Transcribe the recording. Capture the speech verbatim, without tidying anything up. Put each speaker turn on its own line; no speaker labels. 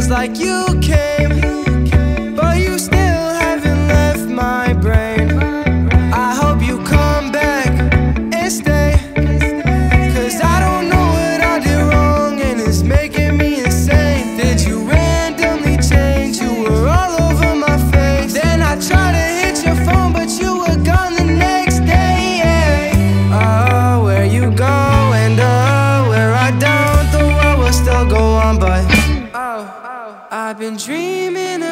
Feels like you came, but you still haven't left my brain. I hope you come back and stay, 'cause I don't know what I did wrong and it's making me insane. Did you randomly change? You were all over my face. Then I tried to hit your phone, but you were gone the next day, yeah. Oh, where you go and oh, where I don't, the world will still go on, but oh, I've been dreaming